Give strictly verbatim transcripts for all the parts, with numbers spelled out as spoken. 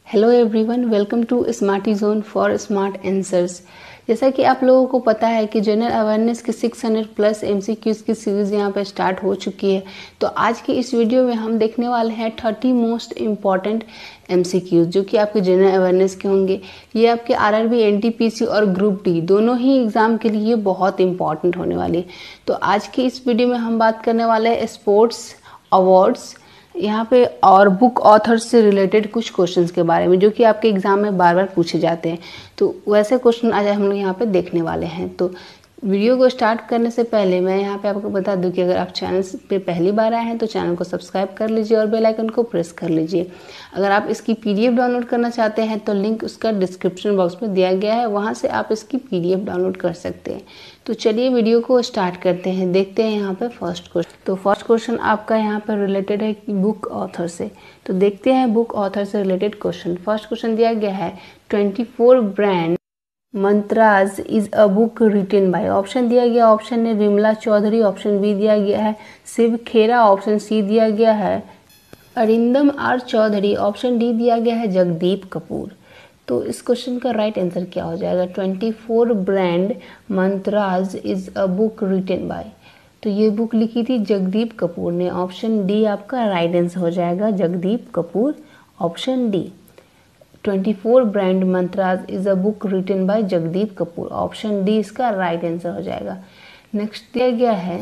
Hello everyone, welcome to smarty zone for smart answers. जैसा कि आप लोगों को पता है कि जनरल अवेयरनेस की छह सौ प्लस एमसीक्यूज की सीरीज़ यहाँ पे स्टार्ट हो चुकी है। तो आज की इस वीडियो में हम देखने वाले हैं तीस मोस्ट इम्पॉर्टेंट एमसीक्यूज जो कि आपके जनरल अवेयरनेस के होंगे। ये आपके आरआरबी एनटीपीसी और ग्रुप डी दोनों ही एग्ज़ाम के लिए बहुत इंपॉर्टेंट होने वाली है। तो आज की इस वीडियो में हम बात करने वाले हैं स्पोर्ट्स अवार्ड्स यहाँ पे और बुक ऑथर से रिलेटेड कुछ क्वेश्चंस के बारे में जो कि आपके एग्जाम में बार बार पूछे जाते हैं। तो वैसे क्वेश्चन आज हम लोग यहाँ पे देखने वाले हैं। तो वीडियो को स्टार्ट करने से पहले मैं यहाँ पे आपको बता दूं कि अगर आप चैनल पे पहली बार आए हैं तो चैनल को सब्सक्राइब कर लीजिए और बेल आइकन को प्रेस कर लीजिए। अगर आप इसकी पीडीएफ डाउनलोड करना चाहते हैं तो लिंक उसका डिस्क्रिप्शन बॉक्स में दिया गया है, वहाँ से आप इसकी पीडीएफ डाउनलोड कर सकते हैं। तो चलिए वीडियो को स्टार्ट करते हैं। देखते हैं यहाँ पे फर्स्ट क्वेश्चन। तो फर्स्ट क्वेश्चन आपका यहाँ पर रिलेटेड है बुक ऑथर से। तो देखते हैं बुक ऑथर से रिलेटेड क्वेश्चन। फर्स्ट क्वेश्चन दिया गया है twenty four brand mantras is a book written by. Option दिया गया, option A Vimala Chaudhary, option B दिया गया है शिव खेरा, ऑप्शन सी दिया गया है Arindam R Chaudhary, option D दिया गया है जगदीप कपूर। तो इस क्वेश्चन का राइट आंसर क्या हो जाएगा? Twenty four brand mantras is a book written by. तो ये बुक लिखी थी जगदीप कपूर ने। ऑप्शन डी आपका राइट आंसर हो जाएगा, Jagdeep Kapoor, option D. Twenty four brand mantras is a book written by Jagdeep Kapoor, option D इसका राइट आंसर हो जाएगा। नेक्स्ट दिया गया है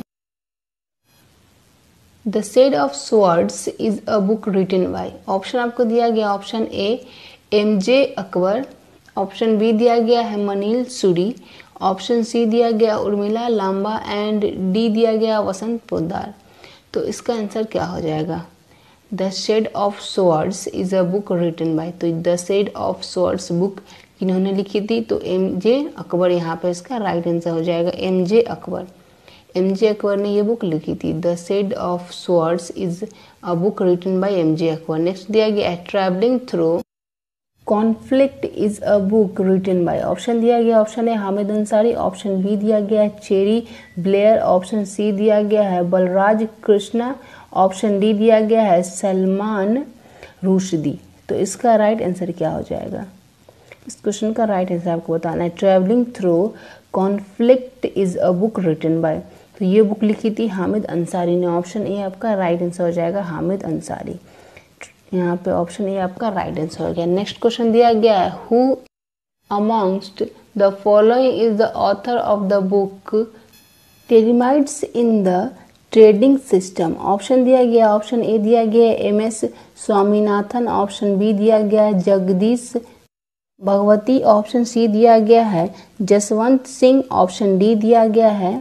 the shade of swords is a book written by. Option आपको दिया गया, option A M J Akbar, option B दिया गया है मनील सूरी, ऑप्शन सी दिया गया उर्मिला लांबा एंड डी दिया गया वसंत पोद्दार। तो इसका आंसर क्या हो जाएगा? The shade of swords is a book written by. तो the shade of swords book इन्होंने लिखी थी, तो एम जे अकबर यहाँ पे इसका राइट आंसर हो जाएगा, M J Akbar. M J Akbar ने ये बुक लिखी थी। The shade of swords is a book written by M J Akbar. Next दिया गया है travelling through conflict is a book written by. Option दिया गया, option A Hamid Ansari, option B दिया गया है चेरी ब्लेयर, ऑप्शन सी दिया गया है बलराज कृष्णा, ऑप्शन डी दिया गया है सलमान रुश्दी। तो इसका राइट आंसर क्या हो जाएगा? इस क्वेश्चन का राइट आंसर आपको बताना है। Travelling through conflict is a book written by. तो ये बुक लिखी थी हामिद अंसारी ने। ऑप्शन ए आपका राइट आंसर हो जाएगा, हामिद अंसारी। यहाँ पे ऑप्शन ए आपका राइट आंसर हो गया। नेक्स्ट क्वेश्चन दिया गया है who amongst the following is the author of the book termites in the trading system. Option दिया गया, ऑप्शन ए दिया गया M S Swaminathan, option B दिया गया है जगदीश भगवती, ऑप्शन सी दिया गया है जसवंत सिंह, ऑप्शन डी दिया गया है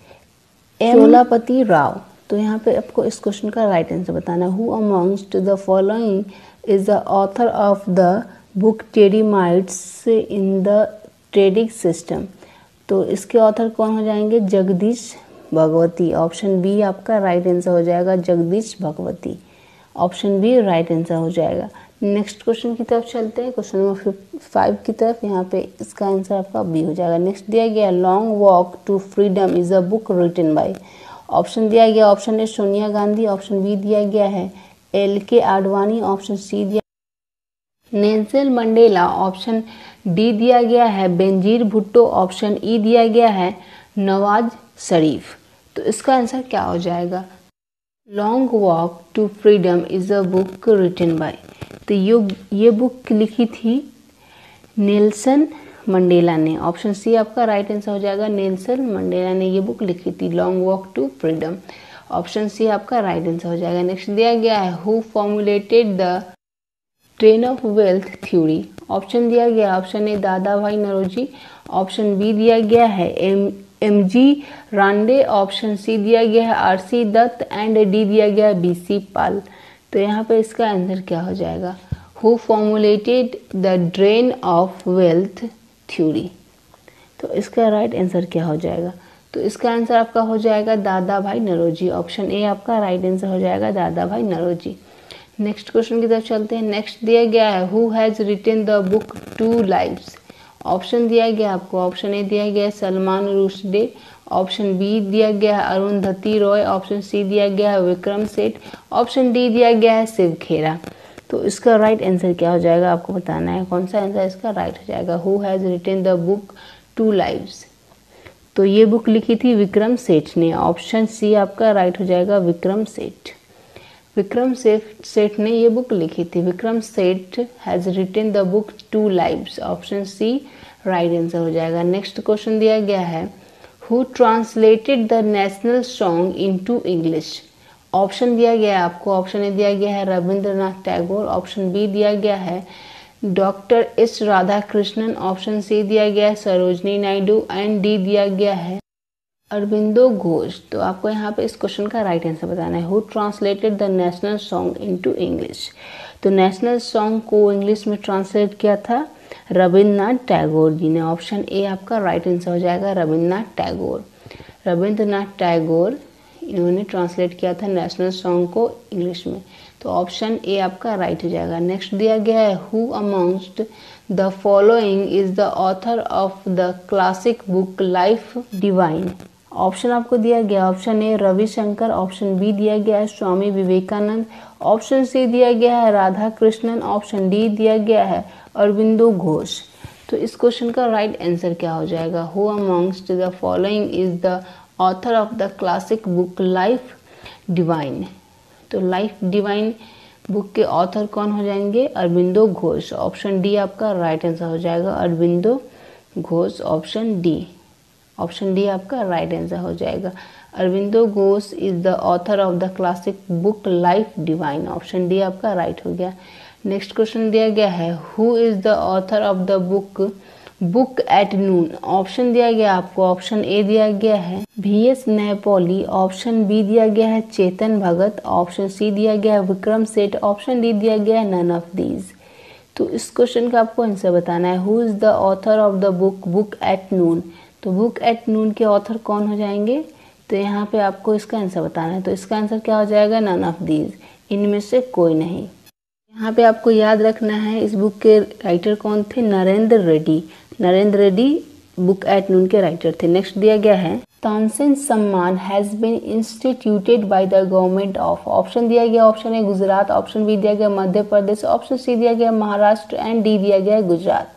शोलापति राव। तो यहाँ पे आपको इस क्वेश्चन का राइट आंसर बताना है। Who amongst the following is the author of the book termites in the trading system. तो इसके ऑथर कौन हो जाएंगे? जगदीश भगवती। ऑप्शन बी आपका राइट आंसर हो जाएगा, Jagdish Bhagwati, option B right answer हो जाएगा। नेक्स्ट क्वेश्चन की तरफ चलते हैं, क्वेश्चन नंबर फाइव की तरफ। यहाँ पे इसका आंसर आपका बी हो जाएगा। नेक्स्ट दिया गया long walk to freedom is a book written by. Option दिया गया, option A Sonia Gandhi, option B दिया गया है एल के आडवाणी, ऑप्शन सी दिया नेल्सन मंडेला, ऑप्शन डी दिया गया है बेनजीर भुट्टो, ऑप्शन ई दिया गया है नवाज शरीफ। तो इसका आंसर क्या हो जाएगा? Long walk to freedom is a book written by. तो ये ये बुक लिखी थी नेल्सन मंडेला ने। ऑप्शन सी आपका राइट आंसर हो जाएगा, नेल्सन मंडेला ने ये बुक लिखी थी long walk to freedom, option C आपका राइट आंसर हो जाएगा। नेक्स्ट दिया गया है who formulated the train of wealth theory. Option दिया गया, ऑप्शन ए दादा भाई नरोजी, ऑप्शन बी दिया गया है M M G Ranade, option C दिया गया है R C Dutt and D दिया गया है बी सी पाल। तो यहाँ पे इसका आंसर क्या हो जाएगा? Who formulated the drain of wealth theory. तो इसका राइट आंसर क्या हो जाएगा? तो इसका आंसर आपका हो जाएगा दादा भाई नरोजी, ऑप्शन ए आपका राइट आंसर हो जाएगा, दादा भाई नरोजी। नेक्स्ट क्वेश्चन की तरफ चलते हैं। नेक्स्ट दिया गया है who has written the book two lives. Option दिया गया आपको, ऑप्शन ए दिया गया है सलमान रुश्दी, ऑप्शन बी दिया गया है अरुंधति रॉय, ऑप्शन सी दिया गया है विक्रम सेठ, ऑप्शन डी दिया गया है शिव खेरा। तो इसका राइट आंसर क्या हो जाएगा आपको बताना है, कौन सा आंसर इसका राइट हो जाएगा। Who has written the book two lives, तो ये बुक लिखी थी विक्रम सेठ ने। ऑप्शन सी आपका राइट हो जाएगा, विक्रम सेठ। विक्रम सेठ सेठ ने ये बुक लिखी थी। Vikram Seth has written the book two lives, option C right answer हो जाएगा। नेक्स्ट क्वेश्चन दिया गया है, who translated the national song into English. Option दिया गया है आपको, ऑप्शन ए दिया गया है रविंद्रनाथ टैगोर, ऑप्शन बी दिया गया है doctor S Radhakrishnan, option C दिया गया है सरोजनी नायडू एंड डी दिया गया है अरबिंदो घोष। तो आपको यहाँ पे इस क्वेश्चन का राइट आंसर बताना है। Who translated the national song into English, तो नेशनल सॉन्ग को इंग्लिश में ट्रांसलेट किया था रविंद्रनाथ टैगोर जी ने। ऑप्शन ए आपका राइट आंसर हो जाएगा, रविंद्रनाथ टैगोर। रविंद्रनाथ टैगोर इन्होंने ट्रांसलेट किया था नेशनल सॉन्ग को इंग्लिश में, तो ऑप्शन ए आपका राइट हो जाएगा। नेक्स्ट दिया गया है, who amongst the following is the author of the classic book life divine. Option आपको दिया गया, option A Ravishankar, option B दिया गया है स्वामी विवेकानंद, ऑप्शन सी दिया गया है राधा कृष्णन, ऑप्शन डी दिया गया है अरबिंदो घोष। तो इस क्वेश्चन का राइट आंसर क्या हो जाएगा, who amongst the following is the author of the classic book life divine. तो लाइफ डिवाइन बुक के ऑथर कौन हो जाएंगे, अरबिंदो घोष। ऑप्शन डी आपका राइट आंसर हो जाएगा, Aurobindo Ghosh, option D. Option D आपका राइट आंसर हो जाएगा। Aurobindo Ghosh is the author of the classic book life divine, option D आपका राइट हो गया। नेक्स्ट क्वेश्चन दिया गया है, who is the author of the book book at noon. Option दिया गया आपको, ऑप्शन ए दिया गया है V S Naipaul, option B दिया गया है चेतन भगत, ऑप्शन सी दिया गया है विक्रम सेठ, ऑप्शन डी दिया गया है नन ऑफ दीज। तो इस क्वेश्चन का आपको आंसर बताना है, who is the author of the book book at noon. तो बुक एट नून के ऑथर कौन हो जाएंगे, तो यहाँ पे आपको इसका आंसर बताना है। तो इसका आंसर क्या हो जाएगा, नन ऑफ दीज, इनमें से कोई नहीं। यहाँ पे आपको याद रखना है इस बुक के राइटर कौन थे, Narendra Reddy. Narendra Reddy book at noon के राइटर थे। नेक्स्ट दिया गया है, Tansen Samman has been instituted by the government of. Option दिया गया, option A Gujarat, option B दिया गया मध्य प्रदेश, ऑप्शन सी दिया गया महाराष्ट्र एंड डी दिया गया गुजरात।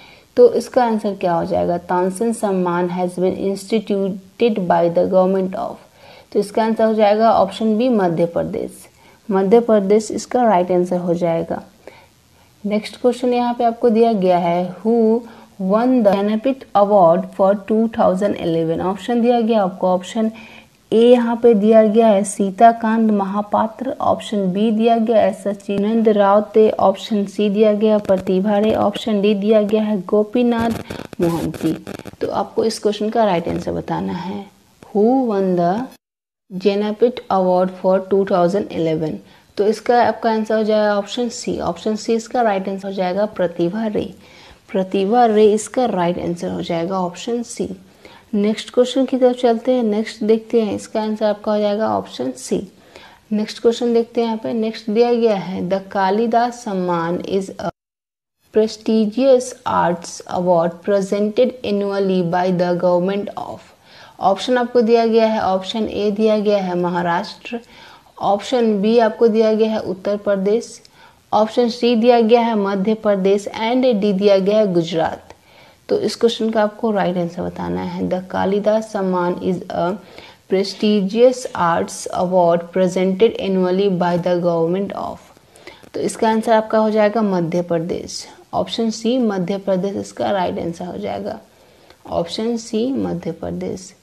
तो इसका आंसर क्या हो जाएगा, Tansen Samman has been instituted by the government of. तो इसका आंसर हो जाएगा ऑप्शन बी मध्य प्रदेश। मध्य प्रदेश इसका राइट आंसर हो जाएगा। नेक्स्ट क्वेश्चन यहाँ पे आपको दिया गया है, who won the Jnanpith award for two thousand eleven. Option दिया गया आपको, ऑप्शन ए यहाँ पे दिया गया है सीताकांत महापात्र, ऑप्शन बी दिया गया है सचिनंद रावते, ऑप्शन सी दिया गया प्रतिभा रे, ऑप्शन डी दिया गया है गोपीनाथ मोहंती। तो आपको इस क्वेश्चन का राइट आंसर बताना है, who won the Jnanpith award for two thousand eleven. तो इसका आपका आंसर हो जाएगा ऑप्शन सी। ऑप्शन सी इसका राइट आंसर हो जाएगा प्रतिभा रे। प्रतिभा रे इसका राइट आंसर हो जाएगा ऑप्शन सी। नेक्स्ट क्वेश्चन की तरफ चलते हैं। नेक्स्ट देखते हैं, इसका आंसर आपका हो जाएगा ऑप्शन सी। नेक्स्ट क्वेश्चन देखते हैं यहाँ पे। नेक्स्ट दिया गया है, the Kalidas Samman is a prestigious arts award presented annually by the government of. Option आपको दिया गया है, ऑप्शन ए दिया गया है महाराष्ट्र, ऑप्शन बी आपको दिया गया है उत्तर प्रदेश, ऑप्शन सी दिया गया है मध्य प्रदेश एंड डी दिया गया है गुजरात। तो इस क्वेश्चन का आपको राइट आंसर बताना है। The Kalidas Samman is a prestigious arts award presented annually by the government of. तो इसका आंसर आपका हो जाएगा मध्य प्रदेश। ऑप्शन सी मध्य प्रदेश इसका राइट आंसर हो जाएगा। Option C Madhya Pradesh.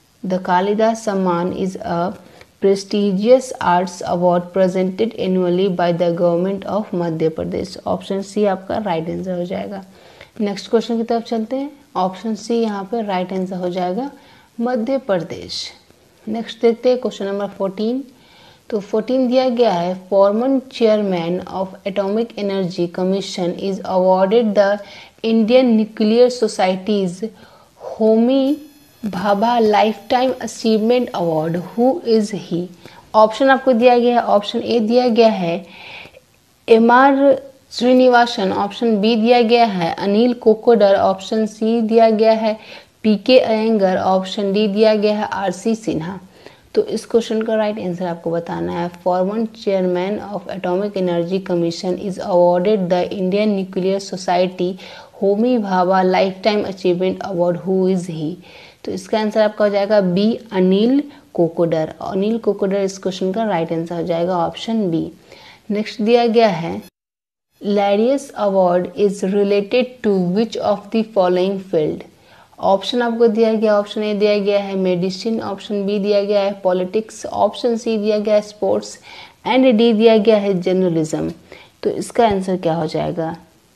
The Kalidas Samman is a prestigious arts award presented annually by the government of Madhya Pradesh. Option C आपका right answer हो जाएगा। नेक्स्ट क्वेश्चन की तरफ चलते हैं। ऑप्शन सी यहाँ पे राइट आंसर हो जाएगा मध्य प्रदेश। नेक्स्ट देखते हैं क्वेश्चन नंबर फोर्टीन। तो फोर्टीन दिया गया है, former chairman of atomic energy commission is awarded the Indian Nuclear Society's Homi Bhabha lifetime achievement award. Who is he. Option आपको दिया गया है, ऑप्शन ए दिया गया है M R Srinivasan, option B दिया गया है अनिल कोकोडर, ऑप्शन सी दिया गया है पी के अयंगर, ऑप्शन डी दिया गया है आर सी सिन्हा। तो इस क्वेश्चन का राइट आंसर आपको बताना है। Former chairman of atomic energy commission is awarded the Indian nuclear society Homi Bhabha lifetime achievement award, who is he. तो इसका आंसर आपका हो जाएगा बी, अनिल कोकोडर। अनिल कोकोडर इस क्वेश्चन का राइट आंसर हो जाएगा ऑप्शन बी। नेक्स्ट दिया गया है Laureus award is related to which of the following field. Option आपको दिया गया, ऑप्शन ए दिया गया है मेडिसिन, ऑप्शन बी दिया गया है पॉलिटिक्स, ऑप्शन सी दिया गया है स्पोर्ट्स एंड डी दिया गया है जर्नलिज्म। तो इसका आंसर क्या हो जाएगा?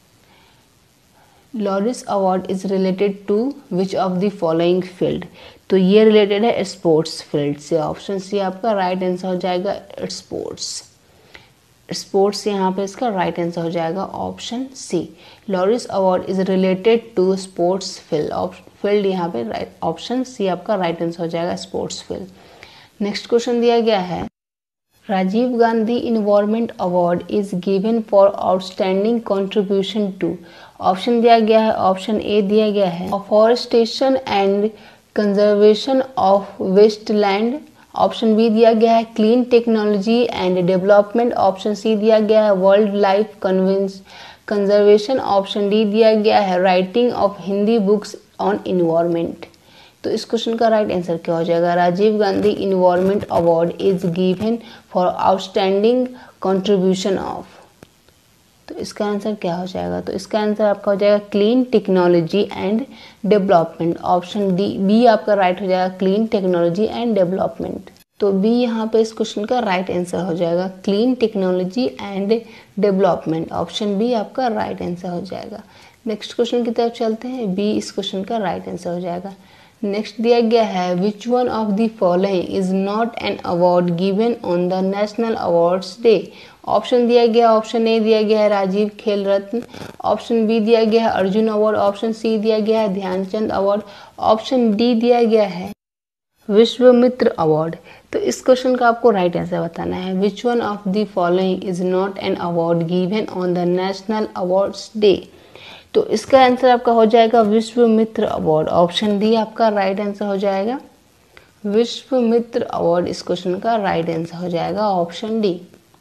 Laureus award is related to which of the following field. तो ये रिलेटेड है स्पोर्ट्स फील्ड से। ऑप्शन सी आपका राइट आंसर हो जाएगा स्पोर्ट्स। स्पोर्ट्स यहाँ पे इसका राइट आंसर हो जाएगा option C. Laureus award is related to sports field. Field यहाँ पे राइट, ऑप्शन सी आपका राइट आंसर हो जाएगा स्पोर्ट्स फील्ड। नेक्स्ट क्वेश्चन दिया गया है Rajiv Gandhi environment award is given for outstanding contribution to. Option दिया गया है, ऑप्शन ए दिया गया है afforestation and conservation of wasteland, option B दिया गया है clean technology and development, option C दिया गया है world life conservation, option D दिया गया है writing of Hindi books on environment. तो इस क्वेश्चन का राइट आंसर क्या हो जाएगा? Rajiv Gandhi environment award is given for outstanding contribution of. तो इसका आंसर क्या हो जाएगा? तो इसका आंसर आपका हो जाएगा clean technology and development. Option D B आपका राइट हो जाएगा क्लीन टेक्नोलॉजी एंड डेवलपमेंट। तो बी यहाँ पे इस क्वेश्चन का राइट आंसर हो जाएगा clean technology and development. Option B आपका राइट आंसर हो जाएगा। नेक्स्ट क्वेश्चन की तरफ चलते हैं। बी इस क्वेश्चन का राइट आंसर हो जाएगा। नेक्स्ट दिया गया है which one of the following is not an award given on the national awards day. Option दिया गया, ऑप्शन ए दिया गया है राजीव खेल रत्न, ऑप्शन बी दिया गया है अर्जुन अवार्ड, ऑप्शन सी दिया गया है ध्यानचंद अवार्ड, ऑप्शन डी दिया गया है विश्वामित्र अवार्ड। तो इस क्वेश्चन का आपको राइट आंसर बताना है। Which one of the following is not an award given on the national awards day. तो इसका आंसर आपका हो जाएगा विश्वामित्र अवार्ड। ऑप्शन डी आपका राइट आंसर हो जाएगा विश्वामित्र अवार्ड। इस क्वेश्चन का राइट आंसर हो जाएगा ऑप्शन डी।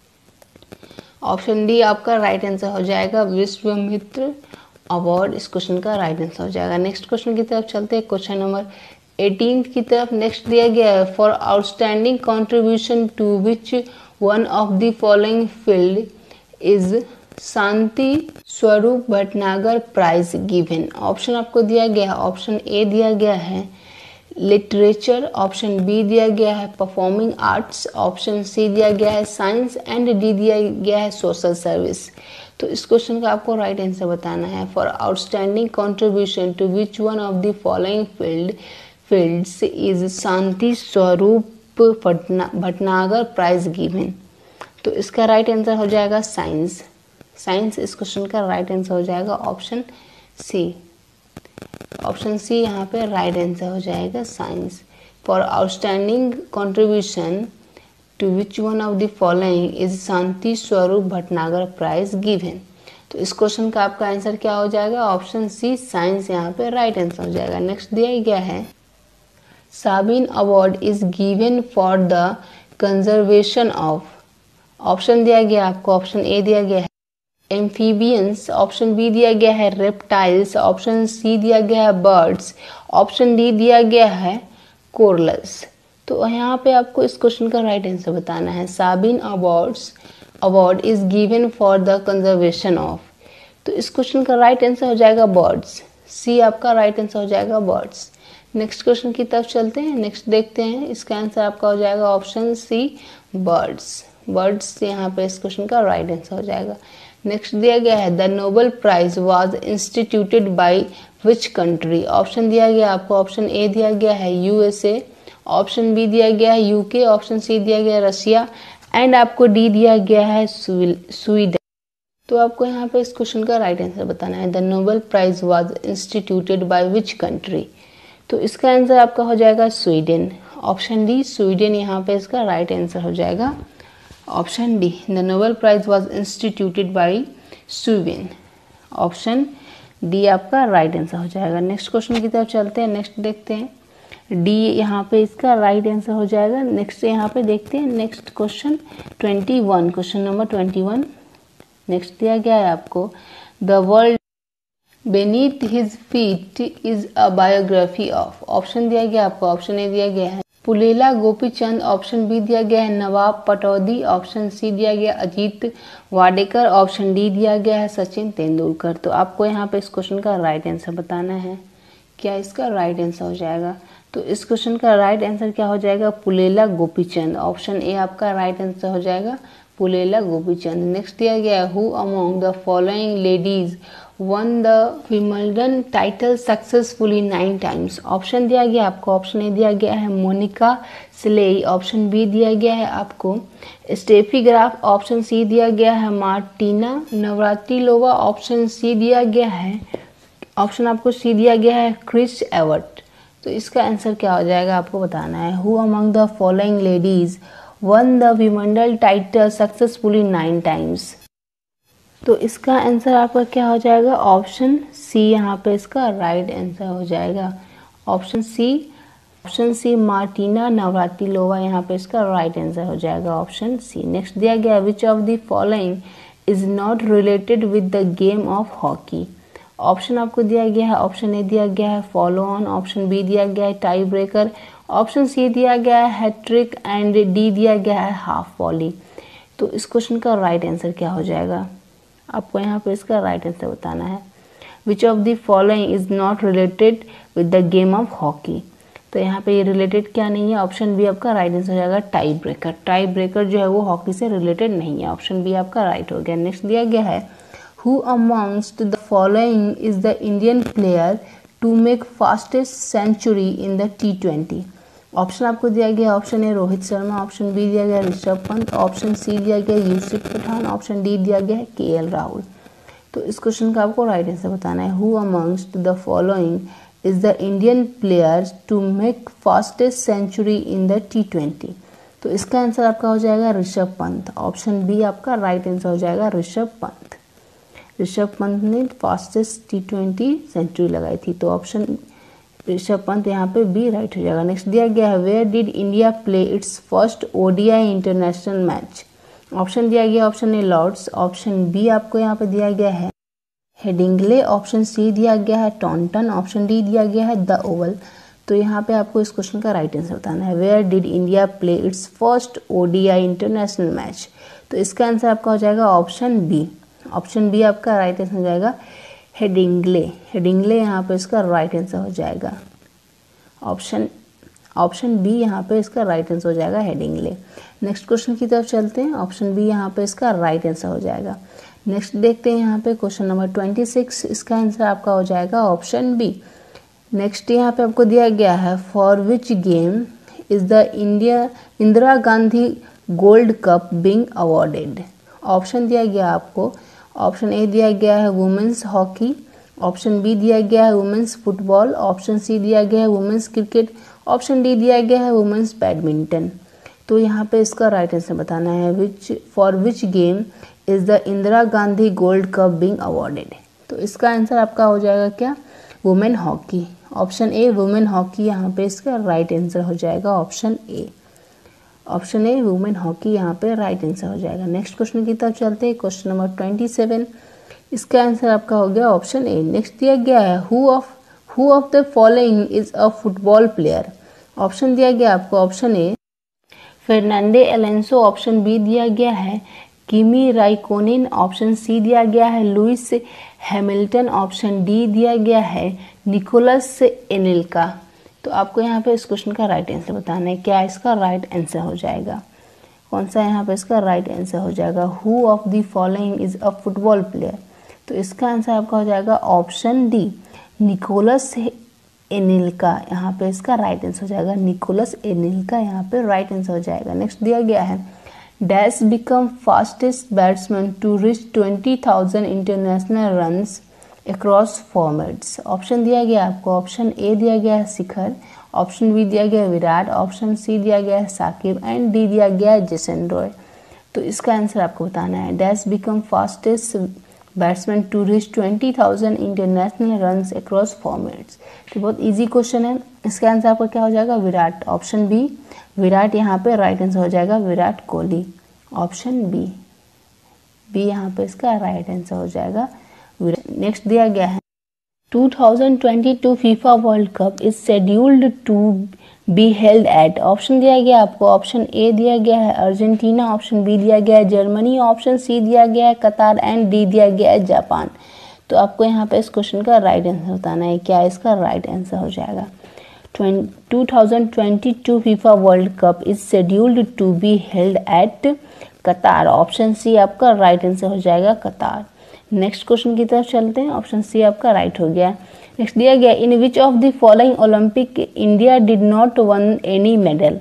ऑप्शन डी आपका राइट आंसर हो जाएगा विश्वामित्र अवार्ड। इस क्वेश्चन का राइट आंसर हो जाएगा। नेक्स्ट क्वेश्चन की तरफ चलते हैं, क्वेश्चन नंबर एटीन की तरफ। नेक्स्ट दिया गया है for outstanding contribution to which one of the following field is Shanti Swarup Bhatnagar prize given. Option आपको दिया गया है, ऑप्शन ए दिया गया है लिटरेचर, ऑप्शन बी दिया गया है परफॉर्मिंग आर्ट्स, ऑप्शन सी दिया गया है साइंस एंड डी दिया गया है सोशल सर्विस। तो इस क्वेश्चन का आपको राइट आंसर बताना है। For outstanding contribution to which one of the following field fields is Shanti Swarup Bhatnagar prize given. तो इसका राइट आंसर हो जाएगा साइंस। साइंस इस क्वेश्चन का राइट आंसर हो जाएगा ऑप्शन सी। ऑप्शन सी यहाँ पे राइट आंसर हो जाएगा science. For outstanding contribution to which one of the following is Shanti Swarup Bhatnagar prize given. तो इस क्वेश्चन का आपका आंसर क्या हो जाएगा? ऑप्शन सी साइंस यहाँ पे राइट आंसर हो जाएगा। नेक्स्ट दिया गया है Sabin award is given for the conservation of. Option दिया गया आपको, ऑप्शन ए दिया गया है एम्फीबियंस, ऑप्शन बी दिया गया है रेप्टाइल्स, ऑप्शन सी दिया गया है बर्ड्स, ऑप्शन डी दिया गया है कोरल्स। तो यहाँ पे आपको इस क्वेश्चन का राइट आंसर बताना है। Sabin awards award is given for the conservation of. तो इस क्वेश्चन का राइट आंसर हो जाएगा बर्ड्स। सी आपका राइट आंसर हो जाएगा बर्ड्स। नेक्स्ट क्वेश्चन की तरफ चलते हैं। नेक्स्ट देखते हैं, इसका आंसर आपका हो जाएगा ऑप्शन सी बर्ड्स। बर्ड्स यहाँ पे इस क्वेश्चन का राइट आंसर हो जाएगा। नेक्स्ट दिया गया है the Nobel prize was instituted by which country. Option दिया गया आपको, ऑप्शन ए दिया गया है यूएसए, ऑप्शन बी दिया गया है यूके, ऑप्शन सी दिया गया है रशिया एंड आपको डी दिया गया है स्वीडन। तो आपको यहाँ पे इस क्वेश्चन का राइट आंसर बताना है। The Nobel prize was instituted by which country. तो इसका आंसर आपका हो जाएगा स्वीडन। ऑप्शन डी स्वीडन यहाँ पे इसका राइट आंसर हो जाएगा option D. The Nobel prize was instituted by Sweden. Option D आपका राइट आंसर हो जाएगा। नेक्स्ट क्वेश्चन की तरफ चलते हैं। नेक्स्ट देखते हैं, डी यहाँ पे इसका राइट आंसर हो जाएगा। नेक्स्ट यहाँ पे देखते हैं next question twenty one, question number twenty one. Next दिया गया है आपको, the world beneath his feet is a biography of. Option दिया गया आपको, ऑप्शन ए दिया गया है पुलेला गोपीचंद, ऑप्शन बी दिया गया है नवाब पटौदी, ऑप्शन सी दिया गया अजीत वाडेकर, ऑप्शन डी दिया गया है सचिन तेंदुलकर। तो आपको यहाँ पे इस क्वेश्चन का राइट आंसर बताना है। क्या इसका राइट आंसर हो जाएगा? तो इस क्वेश्चन का राइट आंसर क्या हो जाएगा? पुलेला गोपीचंद। ऑप्शन ए आपका राइट आंसर हो जाएगा, पुलेला गोपीचंद। नेक्स्ट दिया गया है, who among the following ladies won the Wimbledon title successfully nine times. Option दिया गया आपको, ऑप्शन ए दिया गया है मोनिका सिलेई, ऑप्शन बी दिया गया है आपको स्टेफी ग्राफ, ऑप्शन सी दिया गया है मार्टिना नवरात्रिलोवा, ऑप्शन सी दिया गया है ऑप्शन आपको सी दिया गया है क्रिस एवर्ट। तो इसका आंसर क्या हो जाएगा आपको बताना है। Who among the following ladies won the Wimbledon title successfully nine times. तो इसका आंसर आपका क्या हो जाएगा? ऑप्शन सी यहाँ पे इसका राइट आंसर हो जाएगा। Option C option C Martina Navratilova यहाँ पे इसका राइट आंसर हो जाएगा, ऑप्शन सी। नेक्स्ट दिया गया, which of the following is not related with the game of hockey. Option आपको दिया गया है, ऑप्शन ए दिया गया है फॉलो ऑन, ऑप्शन बी दिया गया है टाई ब्रेकर, ऑप्शन सी दिया गया है हैट्रिक एंड डी दिया गया है हाफ वॉली। तो इस क्वेश्चन का राइट आंसर क्या हो जाएगा? आपको यहाँ पे इसका राइट आंसर बताना है। Which of the following is not related with the game of hockey. तो यहाँ पे ये रिलेटेड क्या नहीं है, ऑप्शन बी आपका राइट आंसर हो जाएगा टाई ब्रेकर। टाई ब्रेकर जो है वो हॉकी से रिलेटेड नहीं है, ऑप्शन बी आपका राइट हो गया। नेक्स्ट दिया गया है, who amongst the following is the Indian player to make fastest century in the T twenty. Option आपको दिया गया, option A Rohit Sharma, option B दिया गया ऋषभ पंत, ऑप्शन सी दिया गया यूसुफ पठान, ऑप्शन डी दिया गया के एल राहुल। तो इस क्वेश्चन का आपको राइट आंसर बताना है। Who amongst the following is the Indian players to make fastest century in the T twenty. तो इसका आंसर आपका हो जाएगा ऋषभ पंत। ऑप्शन बी आपका राइट आंसर हो जाएगा ऋषभ पंत। ऋषभ पंत ने फास्टेस्ट टी ट्वेंटी सेंचुरी लगाई थी, तो ऑप्शन ऋषभ पंत यहाँ पे बी राइट हो जाएगा। नेक्स्ट दिया गया है, where did India play its first ODI international match. Option दिया गया, option A Lord's, option B आपको यहाँ पे दिया गया है हेडिंगले, ऑप्शन सी दिया गया है टॉन्टन, ऑप्शन डी दिया गया है द ओवल। तो यहाँ पे आपको इस क्वेश्चन का राइट आंसर बताना है। Where did India play its first ODI international match. तो इसका आंसर आपका हो जाएगा ऑप्शन बी। ऑप्शन बी आपका राइट आंसर हो जाएगा हेडिंगले। हेडिंगले यहाँ पे इसका राइट आंसर हो जाएगा। ऑप्शन ऑप्शन बी यहाँ पे इसका राइट आंसर हो जाएगा हेडिंगले। नेक्स्ट क्वेश्चन की तरफ चलते हैं। ऑप्शन बी यहाँ पे इसका राइट आंसर हो जाएगा। नेक्स्ट देखते हैं यहाँ पे क्वेश्चन नंबर ट्वेंटी सिक्स, इसका आंसर आपका हो जाएगा ऑप्शन बी। नेक्स्ट यहाँ पे आपको दिया गया है, for which game is the India Indira Gandhi gold cup being awarded. Option दिया गया आपको, ऑप्शन ए दिया गया है वुमेन्स हॉकी, ऑप्शन बी दिया गया है वुमेन्स फुटबॉल, ऑप्शन सी दिया गया है वुमेन्स क्रिकेट, ऑप्शन डी दिया गया है वुमेन्स बैडमिंटन। तो यहाँ पे इसका राइट आंसर बताना है, which for which game is the Indira Gandhi gold cup being awarded. तो इसका आंसर आपका हो जाएगा क्या? Women hockey. Option A women hockey यहाँ पे इसका राइट आंसर हो जाएगा, option A. Option A women hockey यहाँ पे राइट आंसर हो जाएगा। नेक्स्ट क्वेश्चन की तरफ चलते हैं, क्वेश्चन नंबर ट्वेंटी सेवन, इसका आंसर आपका हो गया ऑप्शन ए। नेक्स्ट दिया गया है, who of who of the following is a football player. Option दिया गया आपको, option A Fernando Alonso, option B दिया गया है किमी राइकोनिन, ऑप्शन सी दिया गया है लुइस हैमिल्टन, ऑप्शन डी दिया गया है निकोलस एनेल्का। तो आपको यहाँ पे इस क्वेश्चन का राइट आंसर बताना है। क्या इसका राइट आंसर हो जाएगा? कौन सा यहाँ पे इसका राइट आंसर हो जाएगा? Who of the following is a football player. तो इसका आंसर आपका हो जाएगा ऑप्शन डी निकोलस एनेल्का। यहाँ पे इसका राइट आंसर हो जाएगा निकोलस एनेल्का, यहाँ पे राइट आंसर हो जाएगा। नेक्स्ट दिया गया है, dash become fastest batsman to reach twenty thousand international runs across formats. Option दिया गया आपको, ऑप्शन ए दिया गया है शिखर, ऑप्शन बी दिया गया है विराट, ऑप्शन सी दिया गया है साकिब एंड डी दिया गया है जेसन रॉय। तो इसका आंसर आपको बताना है। Dash become fastest batsman to reach twenty thousand international runs across formats. तो बहुत इजी क्वेश्चन है। इसका आंसर आपका क्या हो जाएगा? विराट। ऑप्शन बी विराट यहाँ पे राइट आंसर हो जाएगा, Virat Kohli. Option B B यहाँ पे इसका राइट आंसर हो जाएगा विराट। नेक्स्ट दिया गया है two thousand twenty two FIFA world cup is scheduled to be held at. Option दिया गया आपको, ऑप्शन ए दिया गया है अर्जेंटीना, ऑप्शन बी दिया गया है जर्मनी, ऑप्शन सी दिया गया है कतार एंड डी दिया गया है जापान। तो आपको यहाँ पे इस क्वेश्चन का राइट आंसर बताना है, क्या इसका राइट आंसर हो जाएगा। Two thousand twenty two FIFA world cup is scheduled to be held at Qatar. Option C आपका राइट आंसर हो जाएगा कतार। नेक्स्ट क्वेश्चन की तरफ चलते हैं। ऑप्शन सी आपका राइट हो गया। नेक्स्ट दिया गया in which of the following Olympic India did not won any medal.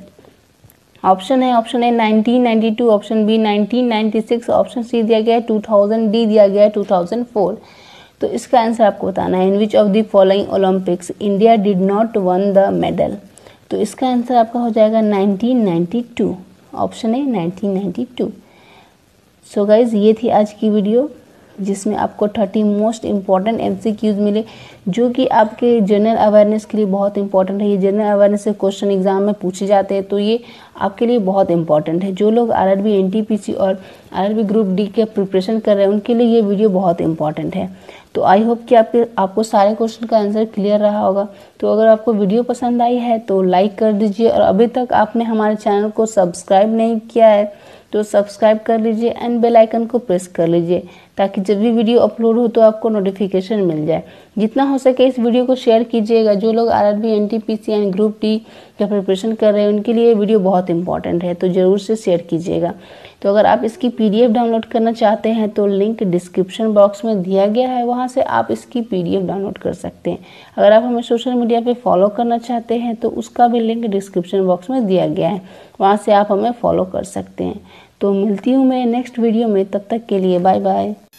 Option है option A nineteen ninety two, option B nineteen ninety six, option C दिया गया है टू थाउजेंड, डी दिया गया है टू थाउजेंड फोर। तो इसका answer आपको बताना है in which of the following Olympics India did not won the medal. तो इसका आंसर आपका हो जाएगा nineteen ninety two. Option A nineteen ninety two. So guys ये थी आज की वीडियो जिसमें आपको थर्टी मोस्ट इंपॉर्टेंट एमसीक्यूज मिले जो कि आपके जनरल अवेयरनेस के लिए बहुत इंपॉर्टेंट है। ये जनरल अवेयरनेस से क्वेश्चन एग्जाम में पूछे जाते हैं, तो ये आपके लिए बहुत इंपॉर्टेंट है। जो लोग आरआरबी एनटीपीसी और आरआरबी ग्रुप डी के प्रिपरेशन कर रहे हैं उनके लिए ये वीडियो बहुत इंपॉर्टेंट है। तो आई होप कि आपके आपको सारे क्वेश्चन का आंसर क्लियर रहा होगा। तो अगर आपको वीडियो पसंद आई है तो लाइक कर दीजिए, और अभी तक आपने हमारे चैनल को सब्सक्राइब नहीं किया है तो सब्सक्राइब कर लीजिए एंड बेल आइकन को प्रेस कर लीजिए ताकि जब भी वीडियो अपलोड हो तो आपको नोटिफिकेशन मिल जाए। जितना हो सके इस वीडियो को शेयर कीजिएगा। जो लोग RRB NTPC and group D का प्रिपरेशन कर रहे हैं उनके लिए वीडियो बहुत इंपॉर्टेंट है, तो ज़रूर से शेयर कीजिएगा। तो अगर आप इसकी पीडीएफ डाउनलोड करना चाहते हैं तो लिंक डिस्क्रिप्शन बॉक्स में दिया गया है, वहाँ से आप इसकी पीडीएफ डाउनलोड कर सकते हैं। अगर आप हमें सोशल मीडिया पे फॉलो करना चाहते हैं तो उसका भी लिंक डिस्क्रिप्शन बॉक्स में दिया गया है, वहाँ से आप हमें फॉलो कर सकते हैं। तो मिलती हूँ मैं नेक्स्ट वीडियो में, तब तक के लिए बाय बाय।